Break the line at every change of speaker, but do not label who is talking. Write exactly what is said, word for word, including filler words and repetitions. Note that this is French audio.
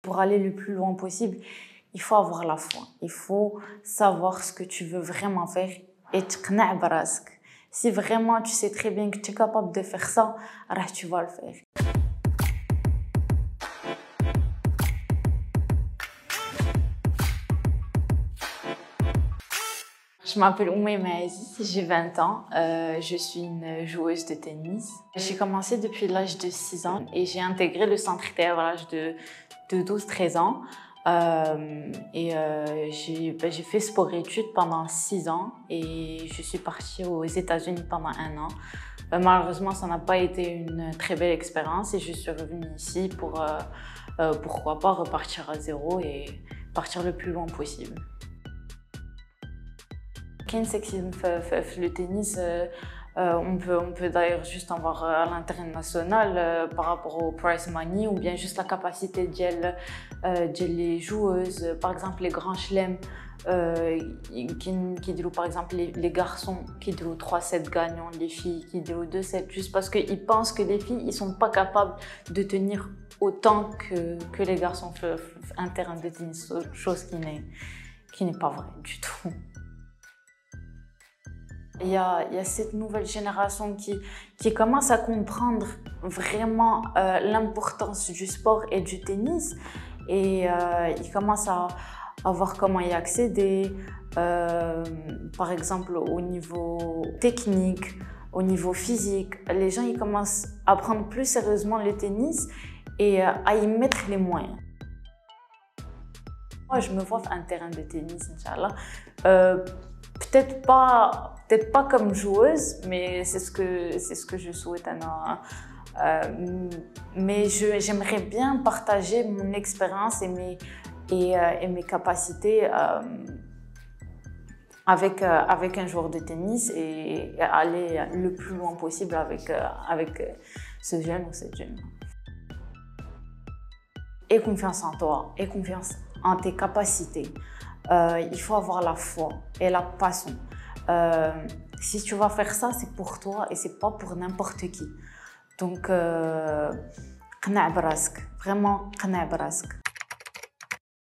pour aller le plus loin possible, il faut avoir la foi. Il faut savoir ce que tu veux vraiment faire et تقنع براسك. Si vraiment tu sais très bien que tu es capable de faire ça, alors tu vas le faire. Je m'appelle Oumaima Aziz, j'ai vingt ans, euh, je suis une joueuse de tennis. J'ai commencé depuis l'âge de six ans et j'ai intégré le centre I T F à l'âge de, de douze treize ans. Euh, et euh, j'ai ben, fait sport-études pendant six ans et je suis partie aux États-Unis pendant un an. Euh, malheureusement, ça n'a pas été une très belle expérience et je suis revenue ici pour, euh, euh, pourquoi pas, repartir à zéro et partir le plus loin possible. Quel sexisme le tennis, euh, on peut, on peut d'ailleurs juste en voir à l'international euh, par rapport au prize money ou bien juste la capacité de euh, les joueuses, par exemple les grands chelems euh, qui, qui disent par exemple les, les garçons qui disent trois sept gagnants, les filles qui disent deux sept juste parce qu'ils pensent que les filles ils sont pas capables de tenir autant que, que les garçons un terrain de tennis, chose qui n'est qui n'est pas vraie du tout. Il y, a, il y a cette nouvelle génération qui, qui commence à comprendre vraiment euh, l'importance du sport et du tennis et euh, ils commencent à, à voir comment y accéder, euh, par exemple au niveau technique, au niveau physique. Les gens ils commencent à prendre plus sérieusement le tennis et euh, à y mettre les moyens. Moi, je me vois faire un terrain de tennis, Inch'Allah. Euh, peut-être pas, peut-être pas comme joueuse, mais c'est ce que, c'est ce que je souhaite. Euh, mais j'aimerais bien partager mon expérience et mes, et, euh, et mes capacités euh, avec, euh, avec un joueur de tennis et, et aller le plus loin possible avec, euh, avec ce jeune ou cette jeune. Aie confiance en toi, aie confiance en tes capacités. Euh, il faut avoir la foi et la passion. Euh, si tu vas faire ça, c'est pour toi et c'est pas pour n'importe qui. Donc, euh, qna' brask, vraiment qna' brask.